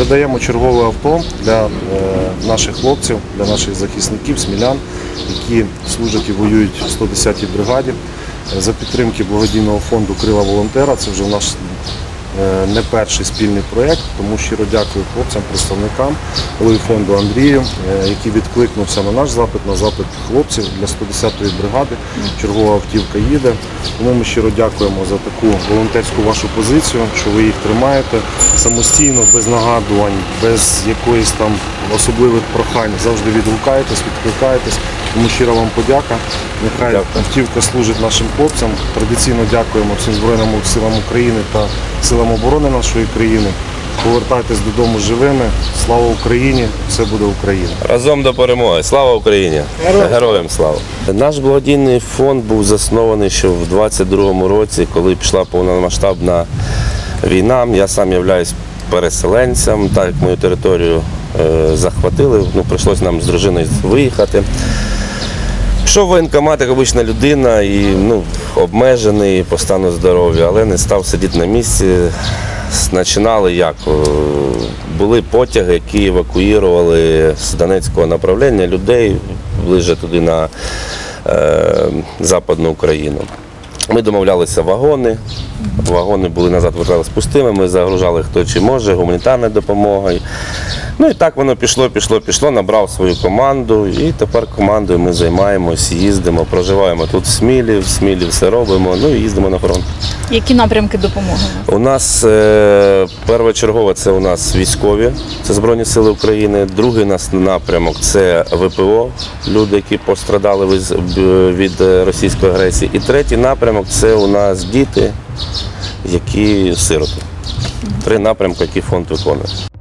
Передаємо чергове авто для наших хлопців, для наших захисників, смілян, які служать і воюють в 110-й бригаді. За підтримки благодійного фонду «Крила волонтера». Це вже наш не перший спільний проєкт, тому щиро дякую хлопцям, представникам, голові фонду Андрію, який відкликнувся на наш запит, на запит хлопців для 110-ї бригади. Чергова автівка їде. Тому ми щиро дякуємо за таку волонтерську вашу позицію, що ви їх тримаєте самостійно, без нагадувань, без якоїсь там особливих прохань. Завжди відгукаєтесь, відкликаєтесь. Тому щиро вам подяка. Нехай автівка служить нашим хлопцям. Традиційно дякуємо всім Збройним силам України та силам оборони нашої країни. Повертайтесь додому живими. Слава Україні! Все буде Україна! Разом до перемоги! Слава Україні! Героям слава! Наш благодійний фонд був заснований ще в 22-му році, коли пішла повномасштабна війна. Я сам являюсь переселенцем, так як мою територію захватили, прийшлося нам з дружиною виїхати. Пішов в воєнкомат, як обична людина, і обмежений по стану здоров'я, але не став сидіти на місці. Починали як? Були потяги, які евакуювали з Донецького направлення людей ближче туди на Западну Україну. Ми домовлялися вагони були назад, верталися пустими, ми загружали хто чи може, гуманітарною допомогою. І так воно пішло, набрав свою команду, і тепер командою ми займаємось, їздимо, проживаємо тут в Смілі все робимо, і їздимо на фронт. Які напрямки допомоги? У нас першочергово це у нас військові, це Збройні Сили України, другий нас напрямок це ВПО, люди, які пострадали від російської агресії, і третій напрямок це у нас діти, які сироти. 3 напрямки, які фонд виконує.